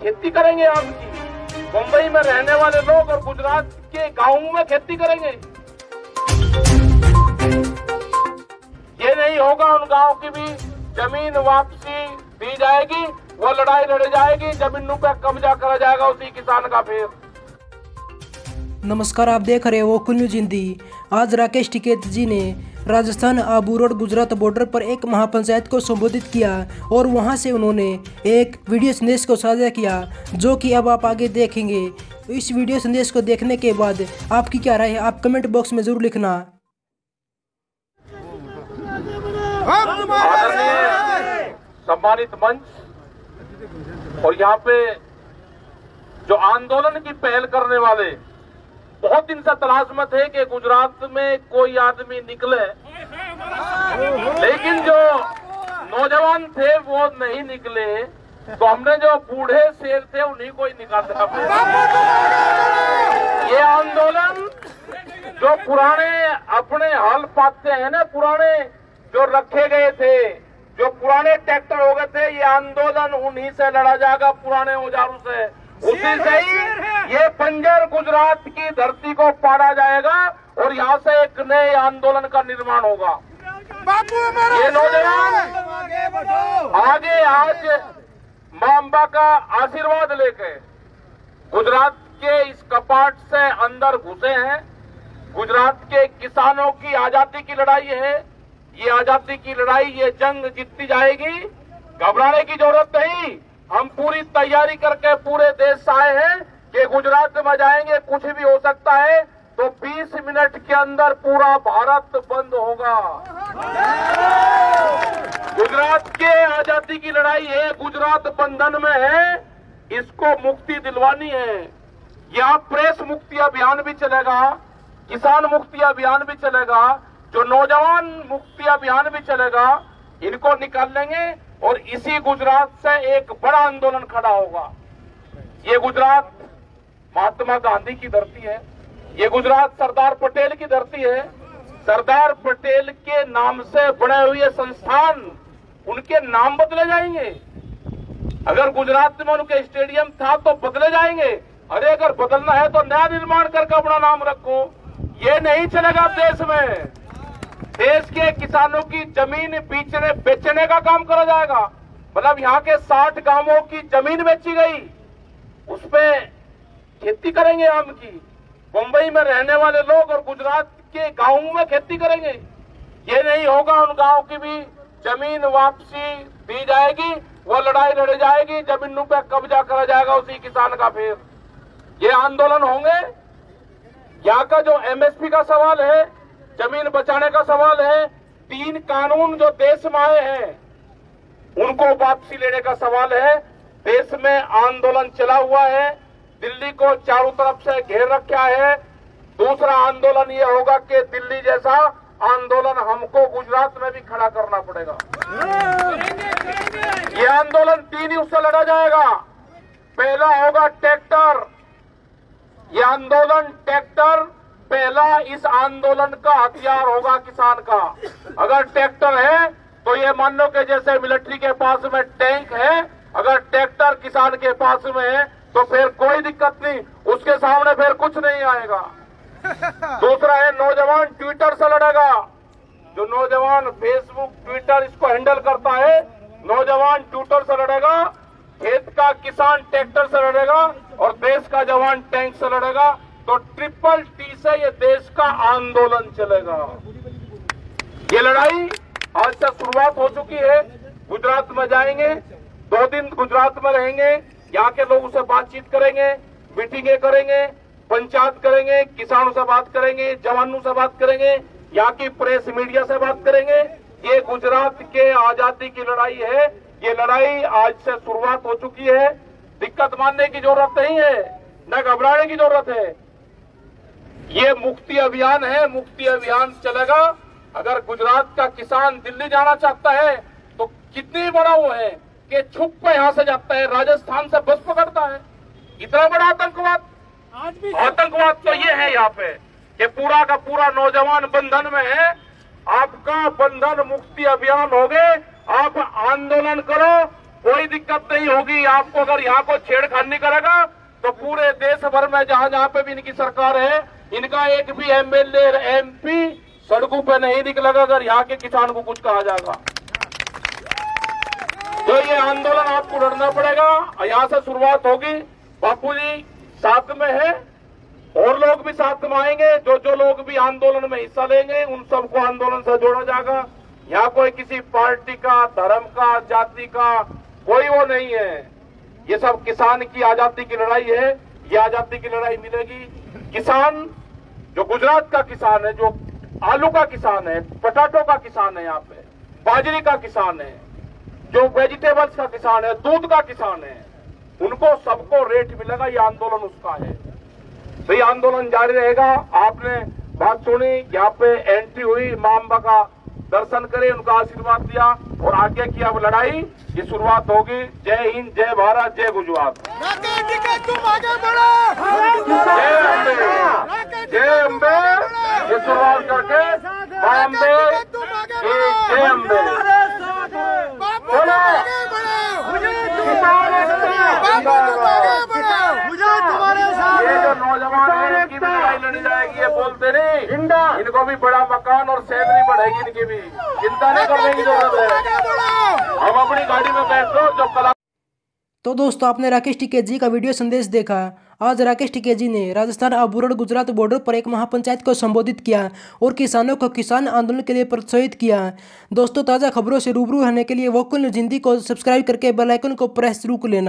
खेती करेंगे आम की। मुंबई में रहने वाले लोग और गुजरात के गांवों में खेती करेंगे। ये नहीं होगा, उन गांव की भी जमीन वापसी दी जाएगी, वो लड़ाई लड़ी जाएगी, जमीनों पर कब्जा करा जाएगा उसी किसान का। फिर नमस्कार, आप देख रहे हो कुल न्यूज हिंदी। आज राकेश टिकैत जी ने राजस्थान आबू रोड गुजरात बॉर्डर पर एक महापंचायत को संबोधित किया और वहां से उन्होंने एक वीडियो संदेश को साझा किया, जो कि अब आप आगे देखेंगे। इस वीडियो संदेश को देखने के बाद आपकी क्या राय है, आप कमेंट बॉक्स में जरूर लिखना। सम्मानित मंच और यहाँ पे जो आंदोलन की पहल करने वाले, बहुत दिन से तलाश में थे कि गुजरात में कोई आदमी निकले, लेकिन जो नौजवान थे वो नहीं निकले, तो हमने जो बूढ़े शेर थे उन्हीं को ही निकाला। ये आंदोलन जो पुराने अपने हल पाते हैं ना, पुराने जो रखे गए थे, जो पुराने ट्रैक्टर हो गए थे, ये आंदोलन उन्हीं से लड़ा जाएगा, पुराने औजारों से। उसी से ही ये बंजर गुजरात की धरती को पाड़ा जाएगा और यहाँ से एक नए आंदोलन का निर्माण होगा। ये नौजवान आगे आज मां अम्बा का आशीर्वाद लेके गुजरात के इस कपाट से अंदर घुसे हैं। गुजरात के किसानों की आजादी की लड़ाई है, ये आजादी की लड़ाई, ये जंग जीती जाएगी। घबराने की जरूरत नहीं, हम पूरी तैयारी करके पूरे देश से आए हैं कि गुजरात में जाएंगे, कुछ भी हो सकता है। तो 20 मिनट के अंदर पूरा भारत बंद होगा। गुजरात के आजादी की लड़ाई है, गुजरात बंधन में है, इसको मुक्ति दिलवानी है। यहाँ प्रेस मुक्ति अभियान भी चलेगा, किसान मुक्ति अभियान भी चलेगा, जो नौजवान मुक्ति अभियान भी चलेगा। इनको निकाल लेंगे और इसी गुजरात से एक बड़ा आंदोलन खड़ा होगा। ये गुजरात महात्मा गांधी की धरती है, ये गुजरात सरदार पटेल की धरती है। सरदार पटेल के नाम से बने हुए संस्थान, उनके नाम बदले जाएंगे। अगर गुजरात में उनके स्टेडियम था तो बदले जाएंगे। अरे अगर बदलना है तो नया निर्माण करके अपना नाम रखो। ये नहीं चलेगा देश में। देश के किसानों की जमीन बेचने का काम करा जाएगा। मतलब यहाँ के 60 गांवों की जमीन बेची गई, उसपे खेती करेंगे आम की। मुंबई में रहने वाले लोग और गुजरात के गांवों में खेती करेंगे। ये नहीं होगा, उन गांव की भी जमीन वापसी दी जाएगी, वो लड़ाई लड़ी जाएगी, जमीनों पे कब्जा करा जाएगा उसी किसान का। फिर ये आंदोलन होंगे। यहाँ का जो एमएसपी का सवाल है, जमीन बचाने का सवाल है, 3 कानून जो देश में आए हैं उनको वापसी लेने का सवाल है। देश में आंदोलन चला हुआ है, दिल्ली को चारों तरफ से घेर रखा है। दूसरा आंदोलन ये होगा कि दिल्ली जैसा आंदोलन हमको गुजरात में भी खड़ा करना पड़ेगा। ये आंदोलन 3 ही उससे लड़ा जाएगा। पहला होगा ट्रैक्टर, ये आंदोलन ट्रैक्टर पहला इस आंदोलन का हथियार होगा किसान का। अगर ट्रैक्टर है तो ये मान लो कि जैसे मिलिट्री के पास में टैंक है, अगर ट्रैक्टर किसान के पास में है तो फिर कोई दिक्कत नहीं, उसके सामने फिर कुछ नहीं आएगा। दूसरा है नौजवान ट्विटर से लड़ेगा। जो नौजवान फेसबुक ट्विटर इसको हैंडल करता है, नौजवान ट्विटर से लड़ेगा। खेत का किसान ट्रैक्टर से लड़ेगा और देश का जवान टैंक से लड़ेगा। तो ट्रिपल टी से ये देश का आंदोलन चलेगा। ये लड़ाई आज से शुरुआत हो चुकी है। गुजरात में जाएंगे, 2 दिन गुजरात में रहेंगे, यहाँ के लोगों से बातचीत करेंगे, मीटिंगें करेंगे, पंचायत करेंगे, किसानों से बात करेंगे, जवानों से बात करेंगे, यहाँ की प्रेस मीडिया से बात करेंगे। ये गुजरात के आजादी की लड़ाई है। ये लड़ाई आज से शुरुआत हो चुकी है। दिक्कत मानने की जरूरत नहीं है, न घबराने की जरूरत है। ये मुक्ति अभियान है, मुक्ति अभियान चलेगा। अगर गुजरात का किसान दिल्ली जाना चाहता है तो कितनी बड़ा वो है कि छुप के यहां से जाता है, राजस्थान से बस पकड़ता है। इतना बड़ा आतंकवाद तो ये है यहाँ पे कि पूरा का पूरा नौजवान बंधन में है। आपका बंधन मुक्ति अभियान हो गए, आप आंदोलन करो, कोई दिक्कत नहीं होगी आपको। अगर यहाँ को छेड़खानी करेगा तो पूरे देश भर में जहां जहां पे भी इनकी सरकार है, इनका एक भी एमएलए एमपी सड़कों पे नहीं निकलेगा अगर यहाँ के किसान को कुछ कहा जाएगा। तो ये आंदोलन आपको लड़ना पड़ेगा, यहाँ से शुरुआत होगी। बापू जी साथ में है और लोग भी साथ में आएंगे। जो लोग भी आंदोलन में हिस्सा लेंगे उन सबको आंदोलन से जोड़ा जाएगा। यहाँ कोई किसी पार्टी का, धर्म का, जाति का कोई वो नहीं है। ये सब किसान की आजादी की लड़ाई है। ये आजादी की लड़ाई मिलेगी। किसान जो गुजरात का किसान है, जो आलू का किसान है, पटाटो का किसान है, यहाँ पे बाजरी का किसान है, जो वेजिटेबल्स का किसान है, दूध का किसान है, उनको सबको रेट मिलेगा। ये आंदोलन उसका है। तो ये आंदोलन जारी रहेगा। आपने बात सुनी, यहाँ पे एंट्री हुई, मां अंबा का दर्शन करे, उनका आशीर्वाद दिया और आगे की अब लड़ाई की शुरुआत होगी। जय हिंद, जय भारत, जय गुजरात। तुम आगे बढ़ो। जय अम्बे, जय अम्बे। ये शुरुआत करके मां अम्बे की जय अम्बे। ये जो नौजवान है इनकी भी लड़ाई लड़ी जाएगी। ये बोलते नहीं, इनको भी बड़ा मकान और सैलरी बढ़ेगी इनकी भी। चिंता नहीं करने की जरूरत है। हम अपनी गाड़ी में बैठो। जो कला तो दोस्तों, आपने राकेश टिकैत जी का वीडियो संदेश देखा। आज राकेश टिकैत जी ने राजस्थान अबूरोड गुजरात बॉर्डर पर एक महापंचायत को संबोधित किया और किसानों को किसान आंदोलन के लिए प्रोत्साहित किया। दोस्तों, ताज़ा खबरों से रूबरू रहने के लिए वोकल न्यूज़ हिंदी को सब्सक्राइब करके बेल आइकन को प्रेस जरूर लेना।